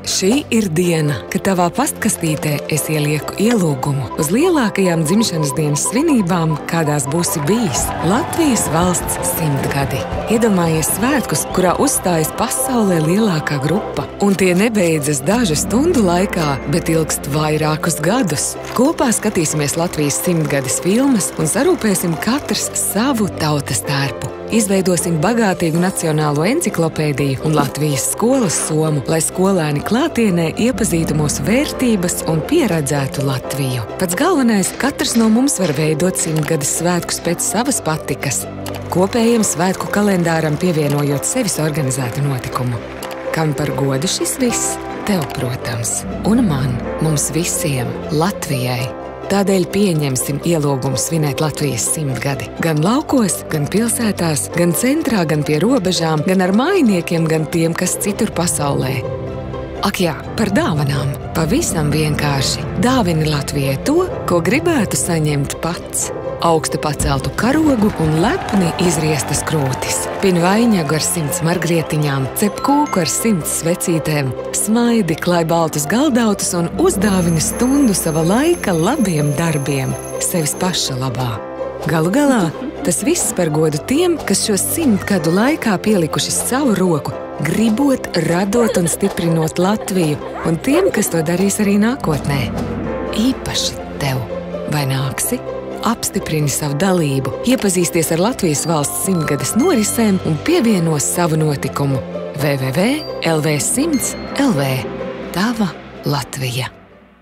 Šī ir diena, kad tavā pastkastītē es ielieku ielūgumu uz lielākajām dzimšanas dienas svinībām, kādās būsi bijis Latvijas valsts 100 gadi. Iedomājies svētkus, kurā uzstājas pasaulē lielākā grupa. Un tie nebeidzas dažu stundu laikā, bet ilgst vairākus gadus. Kopā skatīsimies Latvijas 100 gadas filmas un sarūpēsim katrs savu tautas tērpu. Izveidosim bagātīgu nacionālo enciklopēdiju un Latvijas skolas somu, lai skolēni klātienē iepazītu mūsu vērtības un pieredzētu Latviju. Pats galvenais, katrs no mums var veidot 100 gadas svētkus pēc savas patikas, kopējiem svētku kalendāram pievienojot sevis organizētu notikumu. Kam par godu šis viss? Tev, protams, un man, mums visiem, Latvijai. Tādēļ pieņemsim ielūgumu svinēt Latvijas 100 gadi. Gan laukos, gan pilsētās, gan centrā, gan pie robežām, gan ar mājiniekiem, gan tiem, kas citur pasaulē. Ak jā, par dāvanām. Pavisam vienkārši. Dāvini Latvijai to, ko gribētu saņemt pats. Augstu paceltu karogu un lepni izriestas krūtis. Pin vainagu ar 100 margrietiņām, cep kūku ar 100 svecītēm, smaidi, klāj baltus galdautus un uzdāvini stundu sava laika labiem darbiem, sevis paša labā. Galu galā, tas viss par godu tiem, kas šo 100 gadu laikā pielikuši savu roku, gribot, radot un stiprinot Latviju, un tiem, kas to darīs arī nākotnē. Īpaši tev. Vai nāksi? Apstiprini savu dalību, iepazīsties ar Latvijas valsts 100 gadas norisēm un pievienos savu notikumu. www.lv100.lv. Tava Latvija.